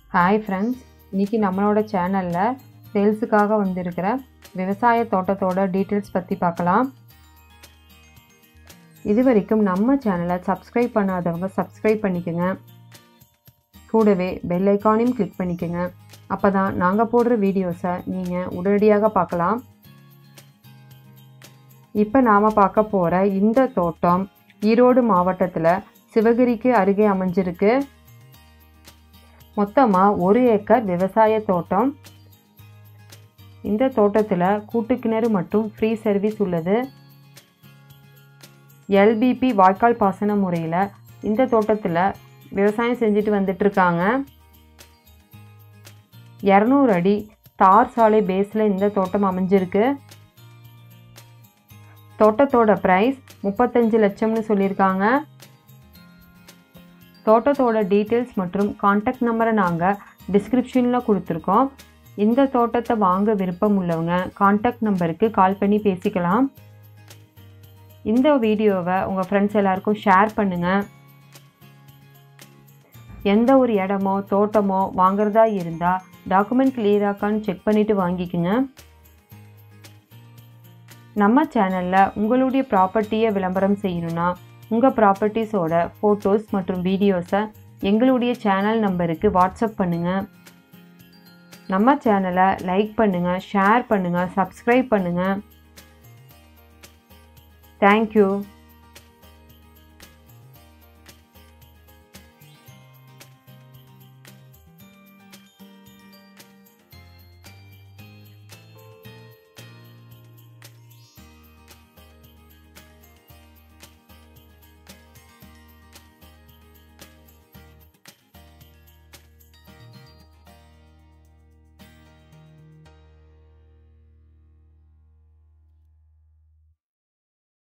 Hi friends, இன்றைக்கி நம்மளோட சேனலில் சேல்ஸுக்காக வந்திருக்கிற விவசாய தோட்டத்தோட டீட்டெயில்ஸ் பற்றி பார்க்கலாம். இது வரைக்கும் நம்ம சேனலை சப்ஸ்கிரைப் பண்ணாதவங்க சப்ஸ்கிரைப் பண்ணிக்கோங்க. கூடவே பெல் ஐக்கானையும் கிளிக் பண்ணிக்கோங்க. அப்போ தான் நாங்கள் போடுற வீடியோஸை நீங்கள் உடனடியாக பார்க்கலாம். இப்போ நாம் பார்க்க போகிற இந்த தோட்டம் ஈரோடு மாவட்டத்தில் சிவகிரிக்கு அருகே அமைஞ்சிருக்கு. மொத்தமாக 1 ஏக்கர் விவசாய தோட்டம். இந்த தோட்டத்தில் கூட்டுக்கிணறு மற்றும் ஃப்ரீ சர்வீஸ் உள்ளது. LBP வாய்க்கால் பாசன முறையில் இந்த தோட்டத்தில் விவசாயம் செஞ்சுட்டு வந்துட்டுருக்காங்க. 200 அடி தார் சாலை பேஸில் இந்த தோட்டம் அமைஞ்சிருக்கு. தோட்டத்தோட ப்ரைஸ் 35 லட்சம்னு சொல்லியிருக்காங்க. தோட்டத்தோட டீட்டெயில்ஸ் மற்றும் கான்டாக்ட் நம்பரை நாங்கள் டிஸ்கிரிப்ஷனில் கொடுத்துருக்கோம். இந்த தோட்டத்தை வாங்க விருப்பம் உள்ளவங்க கான்டாக்ட் நம்பருக்கு கால் பண்ணி பேசிக்கலாம். இந்த வீடியோவை உங்கள் ஃப்ரெண்ட்ஸ் எல்லாருக்கும் ஷேர் பண்ணுங்கள். எந்த ஒரு இடமோ தோட்டமோ வாங்குறதா இருந்தால் டாக்குமெண்ட் கிளியராக்கான்னு செக் பண்ணிவிட்டு வாங்கிக்கோங்க. நம்ம சேனலில் உங்களுடைய ப்ராப்பர்ட்டியை விளம்பரம் செய்யணுன்னா உங்கள் ப்ராப்பர்ட்டிஸோட ஃபோட்டோஸ் மற்றும் வீடியோஸை எங்களுடைய சேனல் நம்பருக்கு வாட்ஸ்அப் பண்ணுங்கள். நம்ம சேனலை லைக் பண்ணுங்கள், ஷேர் பண்ணுங்கள், சப்ஸ்கிரைப் பண்ணுங்கள். தேங்க்யூ.